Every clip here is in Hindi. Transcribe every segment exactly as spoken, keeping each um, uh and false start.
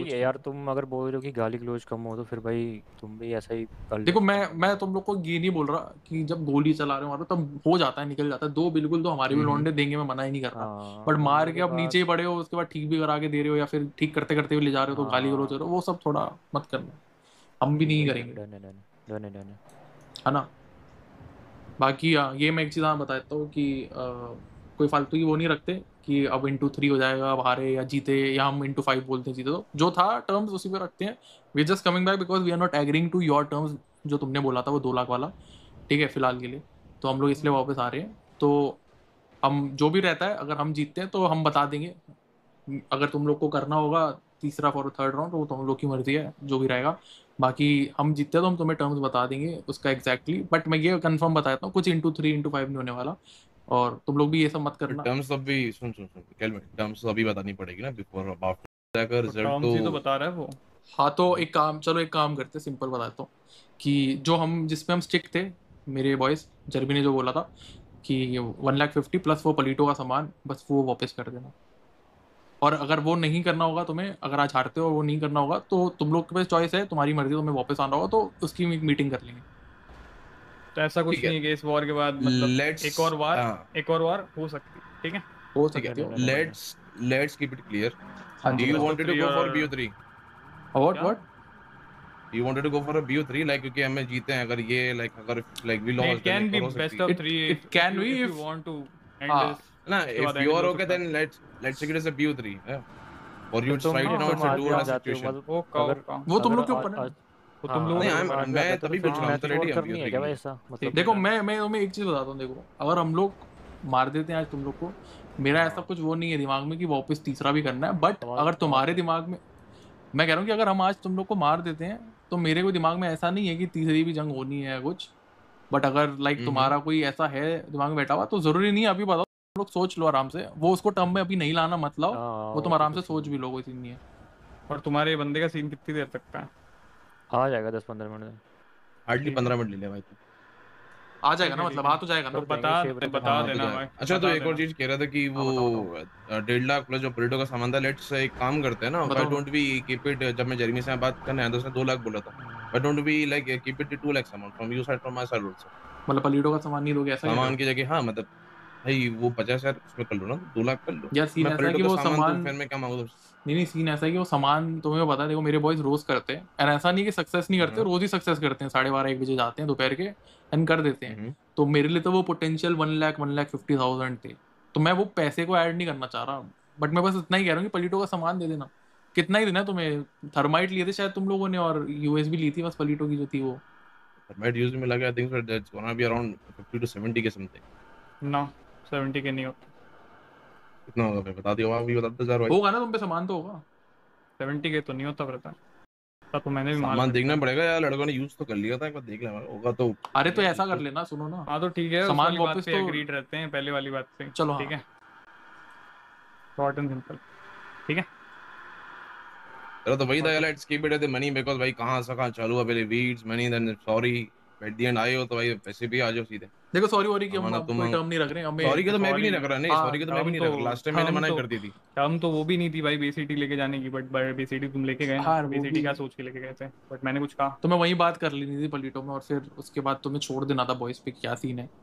ये यार तुम अगर बोल रहे हो कि गाली गलौज कम हो तो फिर भाई तुम भी ऐसा ही कर देखो लो। मैं मैं तुम लोग को ये नहीं बोल रहा कि जब गोली चला रहे हो तब हो जाता है, निकल जाता है, दो बिल्कुल तो हमारे भी हम्म लौंडे देंगे, मैं मना ही नहीं कर रहा। हाँ बट मार मरने के के अब नीचे बाद। ही पड़े हो, उसके बाद ठीक भी करा के दे रहे हो या फिर ठीक करते करते भी ले जा रहे हो तो गाली गलौज कर रहे हाँ हो, वो सब थोड़ा मत करना, हम भी ठीक नहीं है ठीक है, करेंगे, डन है डन है डन है डन है। है ना। बाकी हाँ, ये मैं एक चीज़ हाँ बता देता हूँ कि अ, कोई फालतू की वो नहीं रखते कि अब इंटू थ्री हो जाएगा, अब हारे या जीते, या हम इंटू फाइव बोलते हैं जीते, तो जो था टर्म्स उसी पे रखते हैं। We just coming back because we are not agreeing to your terms, जो तुमने बोला था वो दो लाख वाला, ठीक है फिलहाल के लिए। तो हम लोग इसलिए वापस आ रहे हैं। तो हम जो भी रहता है, अगर हम जीतते हैं तो हम बता देंगे, अगर तुम लोग को करना होगा तीसरा फॉर थर्ड राउंड तो वो तुम लोग की मर्जी है, जो भी रहेगा। बाकी हम जीतते हैं तो हम तुम्हें टर्म्स बता देंगे उसका एग्जैक्टली, बट मैं ये कंफर्म बताता हूँ कुछ इंटू थ्री इंटू फाइव नहीं होने वाला। और तुम लोग भी ये सब मत करना। टर्म्स अभी सुन सुन सुन कैल में टर्म्स अभी बतानी पड़ेगी ना बिफोर अबाउट जाकर तो रिजल्ट टर्म्स तो। ही तो बता रहा है वो। हाँ तो एक काम, चलो एक काम करते हैं, सिंपल बताता हूँ कि जो हम जिस पे हम स्टिक थे, मेरे बॉयज जर्मी ने जो बोला था कि वन लाख फिफ्टी प्लस वो पलीटो का सामान, बस वो वापस कर देना। और अगर वो नहीं करना होगा तुम्हें, अगर आज हारते हो और वो नहीं करना होगा तो तुम लोग के पास चॉइस है, तुम्हारी मर्जी, तुम्हें वापस आना होगा तो उसकी मीटिंग कर लेंगे। तो ऐसा ठीक कुछ है नहीं है कि इस वॉर के बाद मतलब लेट्स एक और वार, हाँ एक और वार हो सकती है, ठीक है। हो ठीक है सकते हो। डन है डन है। Let's let's keep it clear. हाँ डू जी यू भाई। Best of wanted to three go for और बी ओ थ्री? व्हाट क्या? What? You wanted to go for a B O three like क्योंकि हमें जीते हैं, अगर ये लाइक अगर लाइक वी नहीं, इट लॉस्ट देन कैन एक बी और हो बेस्ट सकती है of it three it can be if you if, want to and हाँ दिस। ना। उसके इफ बाद यू एंड भी आर हो ओके सकता है। Then let's let's take it as a B O three और यू फिर तुम राइट हाँ नाउ हाँ इट्स अ तुम हाँ आज टू भी एंड आ हाफ जाते हो सिचुएशन। मतलब। ओका अगर ओका। वो तुम अगर लोग के आ, ऊपर है आ, ना। वो तुम हाँ लोगों नहीं के अगर आई तुम ऊपर आज है। भी आ मैं जाते हो तो तभी फिर पूछ रहा हूँ, मैच तो की रेडी और है हम बी करनी ओ है थ्री क्या के भाई लिए। ऐसा मतलब। ठीक है देखो डन। मैं मैं तुम्हें एक चीज बताता हूँ, देखो अगर हम लोग मार देते हैं आज तुम लोग को, मेरा ऐसा हाँ कुछ वो नहीं है दिमाग में कि वापस तीसरा भी करना है, बट सवाल अगर सवाल तुम्हारे कर। दिमाग में, मैं कह रहा हूँ कि अगर हम आज तुम लोग को मार देते हैं तो मेरे को दिमाग में ऐसा नहीं है कि तीसरी भी जंग होनी है कुछ। बट अगर लाइक हम्म तुम्हारा कोई ऐसा है दिमाग में बैठा हुआ तो जरूरी नहीं है अभी बताओ, तुम लोग सोच लो आराम से, वो उसको टर्म में अभी नहीं लाना मत लाओ, हाँ वो वो तुम तो आराम से कुछ सोच नहीं भी है। लो, कोई सीन नहीं है। और तुम्हारे बंदे का सीन कितनी देर तक का है? आ जाएगा दस पंद्रह मिनट में। हार्डली ठीक है पंद्रह मिनट ले ले भाई तू। आ ठीक जाएगा ना, है मतलब ठीक है। आ तो जाएगा तो ना। कर बता देंगे छः बजे तक बता हाँ हाँ। तो देना जाए। भाई, अच्छा तो बता एक और देना। चीज कह रहा था कि हाँ वो बताओ बताओ अ, डेढ़ लाख प्लस जो पॉलिटो का सामान था, लेट्स एक काम करते हैं ना, व्हाई बताओ ना। Don't we keep it. जब मैं जेरेमी से बात करने आया था उसने दो लाख बोला था, why don't we like keep it two lakh amount from you side from my side also. मतलब पलीडो का सामान नहीं दोगे ऐसा कह रहे सामान हो? की जगह हाँ मतलब भाई वो पचास हजार उसमें कर लो ना, दो लाख कर लो। यार सीन मैं ऐसा है पॉलिटो कि का वो सामान तो सामान, फिर मैं क्या मांगू तुमसे? नहीं नहीं सीन ऐसा है कि वो सामान तुम्हें पता है, देखो मेरे बॉयज रोज करते हैं, और ऐसा नहीं कि सक्सेस नहीं करते, हाँ। रोज ही सक्सेस करते हैं, साढ़े बारह एक बजे जाते हैं दोपहर के एंड कर देते हैं। हम्म तो मेरे लिए तो वो potential one lakh one lakh fifty thousand थे, तो मैं वो पैसे को ऐड नहीं करना चाह रहा। बट मैं बस इतना ही कह रहा हूँ कि पलीटो का सामान दे देना। कितना ही देना है तुम्हें, थर्माइट लिए थे शायद तुम लोगों ने और यूएसबी ली थी बस पलीटो की जो थी वो। मैं यूज में लगा, I think that's gonna be around fifty to seventy K something. ना सेवेंटी के नहीं होता। कितना होगा भाई बता दियो, आप भी बता दो हजार भाई। होगा ना तुम पे सामान तो होगा। सेवेंटी के तो नहीं होता पता। तब तो मैंने भी माल सामान खरीदा देखना है। पड़ेगा यार, लड़कों ने यूज तो कर लिया था, एक बार देख लेना होगा तो अरे ठीक तो है ऐसा कर तो। लेना, सुनो ना, हाँ तो ठीक है, उस सामान वाली बात वापस पे तो, एग्रीड रहते हैं, पहले वाली बात पे। चलो ठीक हाँ। है, शॉर्ट एंड सिंपल। ठीक है। चलो तो वही था और यार, कुछ? Let's keep it at the money because भाई कहां से कहां चालू है, पहले weeds money then sorry. At the end आए हो तो भाई पैसे भी आ जाओ सीधे। देखो सॉरी वॉरी की हम हमारा अब तुम कोई मांग। टर्म नहीं रख रहे सॉरी हमें। के तो मैं भी सॉरी। नहीं रख रहा, नहीं हाँ सॉरी के तो मैं भी टर्म नहीं तो रख रहा, लास्ट टाइम मैंने टर्म मना तो कर दी थी। टर्म तो वो भी नहीं थी भाई, बेसिटी लेके जाने की, बट बेसिटी तुम लेके गए ना, हाँ तो वो बेसिटी भी, क्या सोच के लेके गए थे, बट मैंने कुछ कहा? तो मैं वही बात कर लेनी थी पलीटो में और फिर उसके बाद तुम्हें छोड़ देना था बॉयज पे, क्या सीन है।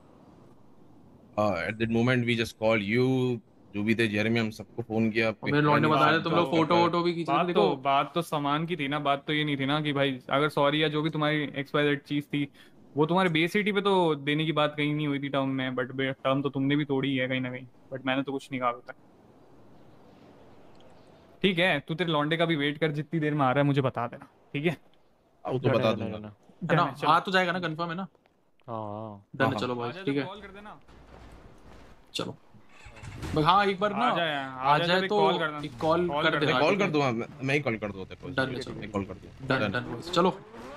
At that moment we just call you, जो भी थे जेरेमी, हम सबको फोन किया, और आपके मेरे है लौंडे नहीं, बता रहे सब थे बात तुम तो लोग बात कर फोटो रहा है। वोटो भी खींच रहे थे बात देखो। तो बात तो सामान की थी ना, बात तो ये नहीं थी ना कि भाई अगर सॉरी या जो भी तुम्हारी एक्स वाई जेड चीज थी, वो तुम्हारे बेसिटी पे तो देने की बात कहीं नहीं हुई थी टर्म में, बट टर्म तो तुमने भी तोड़ी है कहीं ना कहीं, बट मैंने तो कुछ नहीं कहा होता। ठीक है, तू तेरे लौंडे का भी वेट कर, जितनी देर में आ रहा है मुझे बता देना, ठीक है। हाँ, वो तो डन है बता डन है दूंगा। डन है। है ना, डन है, चलो। आ तो जाएगा ना, कंफर्म है ना। हाँ हाँ। हाँ डन है, हाँ। चलो आ बॉयज जा, ठीक जब है। कॉल कर देना। चलो बस हाँ एक बार ना आ जा आ आ जा, जाए जब एक तो कॉल करना। एक कॉल कॉल कर कर दे, दे। मैं हाँ कॉल ठीक कर है। दूंगा, मैं मैं ही कॉल कर दूँ तेरे को, डन है, सीरियस चलो मैं कॉल कर दूँ। डन डन बॉयज चलो।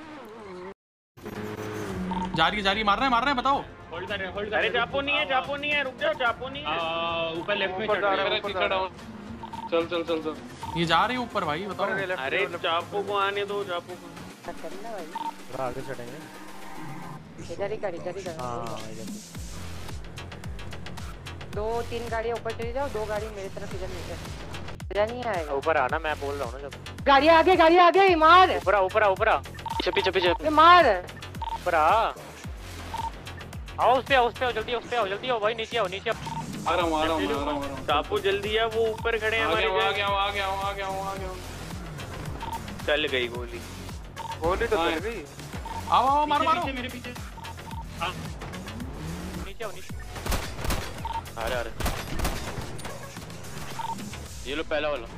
जा रही है जा रही है, मार रहा है मार रहा है बताओ। होल्ड कर होल्ड कर। अरे जापो नहीं है, जापो नहीं है, रुक जाओ, जापो नहीं है। ऊपर लेफ्ट में चढ़ रहा है, ऊपर डाउन। चल चल चल चल। ये जा रही है ऊपर भाई बताओ। अरे जापो को आने दो, जापो को। करना भाई, थोड़ा आगे चढ़ेंगे। इधर ही कर इधर ही कर। हाँ इधर से। दो तीन गाड़ियाँ ऊपर चली जाओ, दो गाड़ी मेरी तरफ इधर नीचे। नहीं आएगा। ऊपर आना, मैं बोल रहा हूँ ना जब। गाड़ी आगे, गाड़ी आगे, मार। ऊपर ऊपर ऊपर पीछे पीछे पीछे मार। ऊपर आ, आओ उस पे आओ, उस पे आओ, जल्दी उस पे आओ, जल्दी आओ भाई, नीचे आओ, नीचे आओ। आ रहा हूँ आ रहा हूँ आ रहा हूँ। टापू जल्दी है, वो ऊपर खड़े हैं हमारे। आ गया आ गया आ गया आ गया। चल गई गोली, गोली तो चल गई। आओ आओ मार मारो मेरे पीछे। नीचे आओ, नीचे आ रहे आ रहे। ये लो पहला वाला।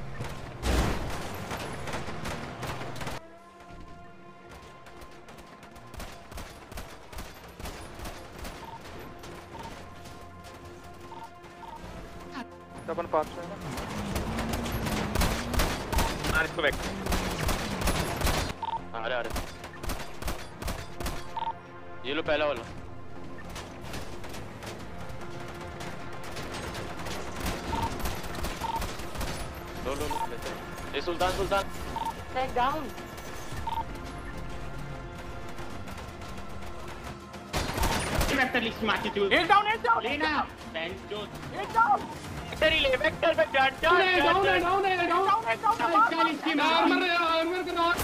अपन पास में है ना। मार इसको बैक। आ रहे आ रहे। ये लो पहला वाला। लो लो लो लेते हैं। ये Sultan Sultan take down. Vector list मारती थी। एक डाउन एक डाउन लेना टेन जो एक डाउन वेक्टर ही ले, वेक्टर पे चार चार डाउन है डाउन है डाउन है डाउन है। मार मार आर्मर कर रहा।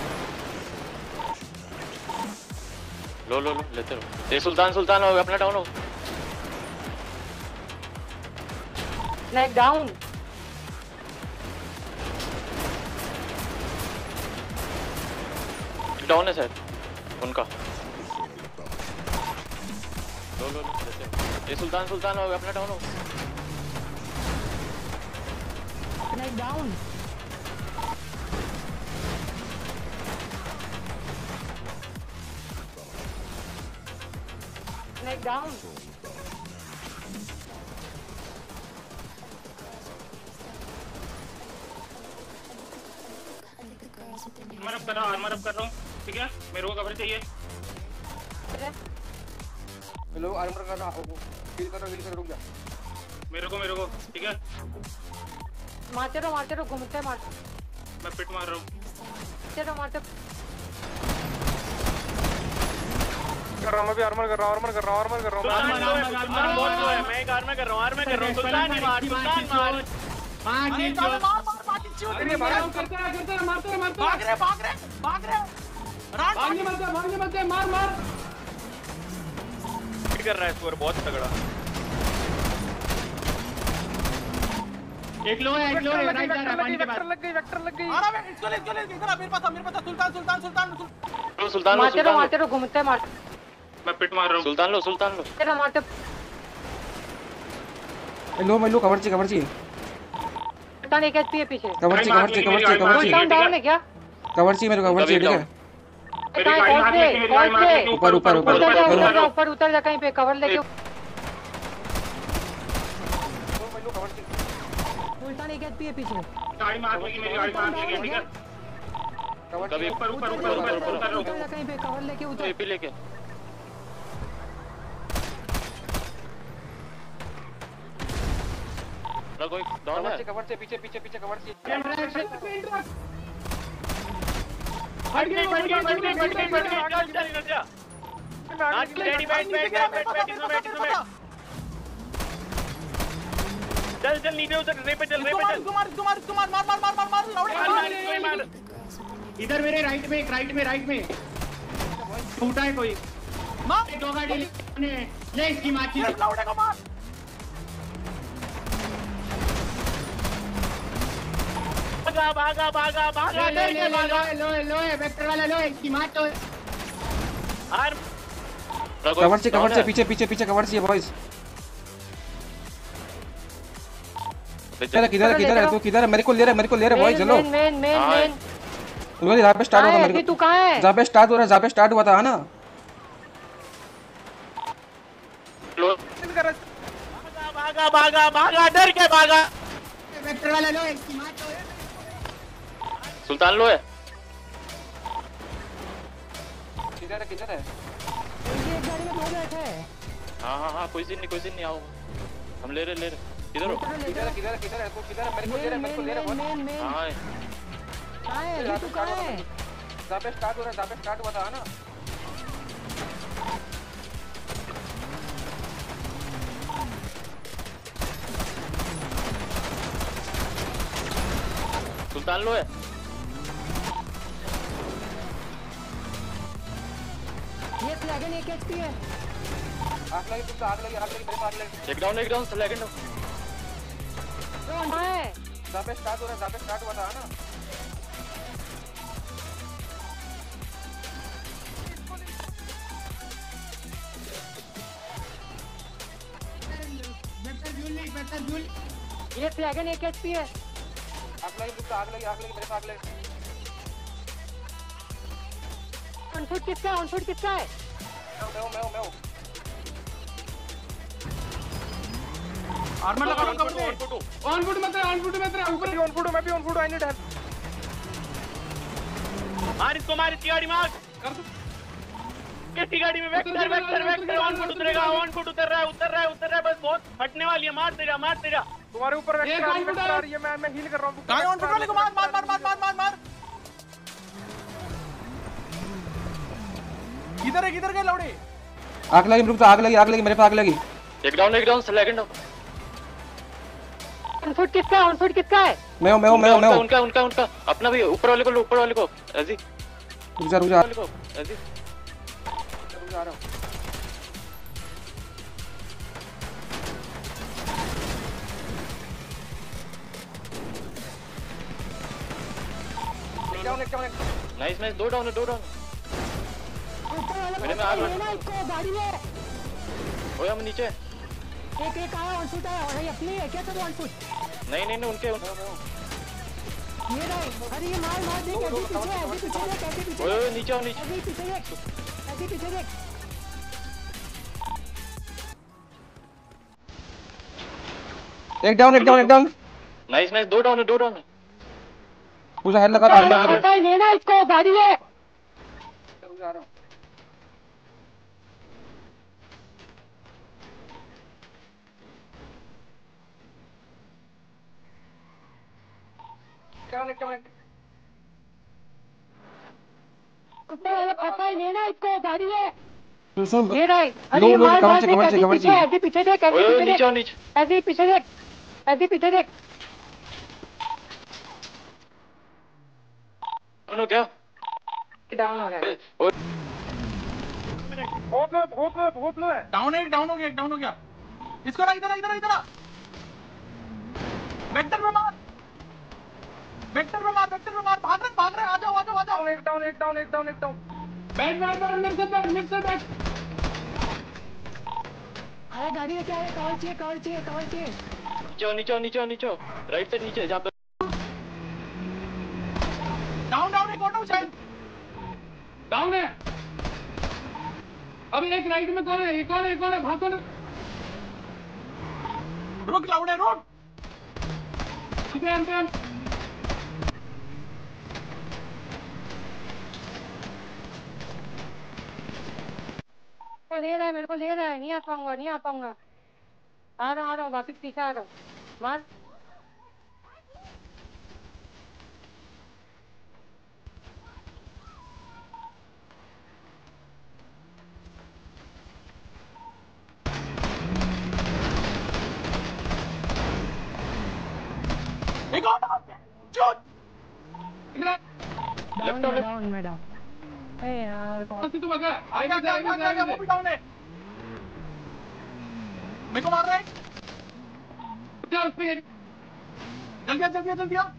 लो लो लो लेते रहो। ये सुल्तान सुल्तान हो अपना डाउन हो। Take down. डाउन है शायद उनका। लो लो लो लेते रहो। ये सुल्तान सुल्तान हो अपना डाउन हो। Take down. Take down. Armour up कर रहा हूँ, आर्मर अप कर रहा हूँ, ठीक है। मेरे को कवर चाहिए। हेलो आर्मर कर रहा हूँ, हील कर रहा हूँ, हील कर रुक जा। मेरे को मेरे को ठीक है। मारते रहो मारते रहो, घूमते मार। मैं पिट मार रहा हूँ। चलो मारते। कर रहा हूँ, मैं भी आर्मर कर रहा हूँ, आर्मर कर रहा हूँ, आर्मर कर रहा हूँ। सुल्तान बहुत लो है, मैं एक आर्मर कर रहा हूँ, आर्मर कर रहा हूँ। सुल्तान ही मार, सुल्तान मार। मार मार मार बाकी चीज करते रहा करते रहा, मारते रहा मारते भाग रहे भाग रहे भाग रहे भागने मत दे, भागने मत दे, मार मार। हिट कर रहा है स्कोर बहुत तगड़ा। एक लो है, एक लो है, राइट जा रहा है पानी के पास। लग गई, वेक्टर लग गई। आ रहा है, इसको ले इसको ले इधर आ, मेरे पास आ, मेरे पास आ, सुल्तान सुल्तान सुल्तान लो सुल्तान लो मारते रहो सुल्तान मारते रहो, घूमते मार। मैं पिट मार रहा हूँ। सुल्तान लो सुल्तान लो। चलो मारते। लो मैं लो कवर चाहिए, कवर चाहिए, सुल्तान एक एचपी है पीछे। कवर चाहिए, कवर चाहिए, कवर चाहिए, कवर चाहिए, सुल्तान डाउन है क्या? कवर चाहिए मेरे को, कवर चाहिए, ठीक है। कहीं कॉल पे कॉल पे ऊपर ऊपर ऊपर उतर जा उतर जा लो ऊपर उतर जा कहीं पे कवर लेके। मैं लो कवर चाहिए। सुल्तान एक एचपी है पीछे। गाड़ी मार लेगी, मेरी गाड़ी मार लेगी, ठीक है। कवर कभी चाहिए। ऊपर ऊपर ऊपर ऊपर ऊपर उतर लो। उतर जा कहीं पे कवर लेके उतर। एपी लेके ना कोई डाउन कवर है। चाहिए, कवर चाहिए, पीछे पीछे पीछे कवर चाहिए। हट गई हट गई हट गई हट गई हट गई, चल चल इधर जा। आज रेडी बैठ बैठ बैठ बैठ बैठ इसमें बैठ इसमें बैठ। चल चल नीचे उतर, रे पे चल, रे पे चल। मार मार मार मार मार मार मार मार लौड़े मार मार इसको ही मार। इधर मेरे राइट में, एक राइट में, राइट में टूटा है कोई। मार दो गाड़ी ले ले इसकी माची। लौड़े को मार। भागा भागा भागा भागा ले ले ले लो लो वेक्टर वाला लो, इसकी मार तो। आर कवर चाहिए, कवर चाहिए, पीछे पीछे पीछे कवर चाहिए बॉयज। किधर है, किधर है, किधर है तू, किधर है? मेरे को ले रहा है, मेरे को ले रहा है बॉयज। चलो मेन मेन मेन मेन। बोलो जहाँ पे स्टार्ट हुआ था मेरे अभी को, तू कहाँ है? जहाँ पे स्टार्ट हो रहा है, जहाँ पे स्टार्ट हुआ था, है ना? भागा भागा भागा भागा, डर के भागा। वेक्टर वाला लो, इसकी मार तो। सुल्तान लो है। किधर है, किधर है? एक गाड़ी में दो बैठे हैं। हाँ हाँ हाँ कोई सीन नहीं, कोई सीन नहीं, आओ हम ले रहे ले रहे। किधर हो? किधर है, किधर है, किधर है तू, किधर है? मेरे को ले रहा है, मेरे को ले रहा है मेन मेन हाँ है। कहाँ है? अभी तू कहाँ है? जहाँ पे स्टार्ट हो रहा है, जहाँ पे स्टार्ट हुआ था, है ना? सुल्तान लो है। ये फ्लैगन एक एचपी है। आग लगी तुम आग लगी आग लगी मेरे आग लगी। एक डाउन एक डाउन सेकंड कौन है? जहाँ पे स्टार्ट हो रहा है जहाँ पे स्टार्ट हुआ था ना। ये फ्लैगन एक एचपी है। आग लगी तुम आग लगी आग लगी मेरे आग लगी। ऑन फुट किसका ऑन फुट किसका है? मैं हूँ मैं हूँ मैं हूँ। आर्मर लगा लो कवर दे। ऑन फुट मत ऑन फुट मत ऊपर ऑन फुट मैं भी on foot I need help. मार इसको मार इसकी गाड़ी मार कर दो। किसकी गाड़ी में vector vector vector on foot उतरेगा ऑन फुट उतर रहा है उतर रहा है उतर रहा है बस बहुत फटने वाली है मार तेरा मार तेरा तुम्हारे ऊपर वेक्टर आ रही है मैं मैं हील कर रहा हूँ। कहां है ऑन फुट वाले को? मार मार मार मार मार मार मार। किधर है किधर गए लौड़े? आग लगी रुक तो आग लगी आग लगी मेरे पे आग लगी। एक डाउन एक down second down. On foot किसका ऑन फुट किसका है? मैं हूँ मैं हूँ मैं हूँ मैं हूँ। उनका उनका उनका अपना भी ऊपर वाले को लो ऊपर वाले को ऐसी रुक जा रुक जा वाले को ऐसी रुक जा रहा हूँ। डाउन एक डाउन एक नाइस नाइस दो डाउन है दो डाउन ऊपर वाला मेरे में आग लग- लेना इसको गाड़ी में। ओए हम नीचे एक एक आया ऑन फुट आया और ये अपनी है क्या? सब ऑन फुट नहीं नहीं नहीं उनके ये नहीं। अरे ये मार मार देख ऐसे पीछे ऐसे पीछे देख ऐसे पीछे ओए देख, ओए नीचे आओ नीचे ऐसे पीछे देख ऐसे पीछे देख। एक डाउन एक डाउन एक डाउन। नाइस नाइस दो डाउन है दो डाउन है पूरा हेड लगा रहा हूँ। पता है लेना इसको गाड़ी में। रुक जा रहा हूँ। डाउन एक डाउन एक ऊपर वाला पता है लेना इसको गाड़ी में। सुन सुन ये नहीं। अरे लो, ये लो, मार कवर मार से, देख कवर से, ऐसे कवर पीछे से। ऐसे पीछे देख ऐसे ओए ओए पीछे नीचे आओ देख नीचे ऐसे पीछे देख ऐसे पीछे देख। सुनो क्या डाउन हो रहा है। ओए बहुत लो बहुत लो बहुत लो है। डाउन है डाउन हो गया डाउन हो गया। इसको ना इधर इधर इधर वेक्टर में मार वेक्टर में मार वेक्टर में मार। भाग रहे भाग रहे आ जाओ आ जाओ आ जाओ। एक डाउन एक डाउन एक डाउन एक डाउन। बैठ बैठ बैठ अंदर से बैठ अंदर से बैठ। अरे गाड़ी में क्या है? कवर चाहिए कवर चाहिए कवर चाहिए। नीचे आओ नीचे आओ नीचे आओ नीचे आओ राइट साइड नीचे जहाँ पे डाउन डाउन एक ऑटो साइड डाउन है। अब एक राइट में कौन है? एक और एक और है भाग। रुक लाउड है रुक। इधर अंदर को ले रहा है मेरे को ले रहा है। नहीं आ पाऊंगा नहीं आ पाऊंगा। आ रहा हूँ आ रहा हूँ वापिस पीछे आ रहा हूँ। मार एक ऑटो शूट। डाउन में डाउन में डाउन। ए यार कौन- तू बगा आएगा आएगा आएगा वो भी डाउन है। मेरे को मार रहा है। जा उस पे जल्दी आ जल्दी आ जल्दी आ।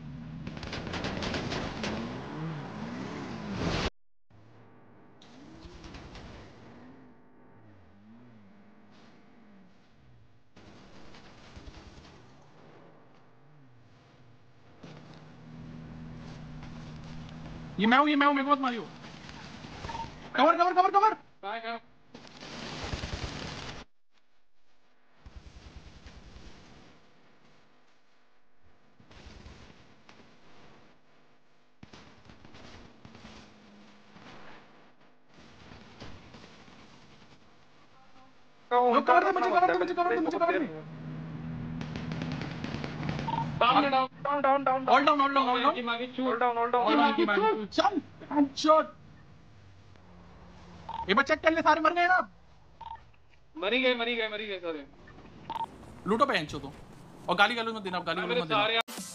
ये मैं हूँ ये मैं हूँ मेरे को मत मारियो। Cover cover cover cover. Cover दे मुझे कवर दे मुझे कवर दे मुझे कवर दे। Down down down down all down all down all down all down all down चल हेडशॉट। ये बच्चे चेक कर ले सारे मर गए ना। मरी गए मरी गए मरी गए सारे। लूटो पे हेडशॉट तो और गाली गाली मत देना। गाली गाली मत देना।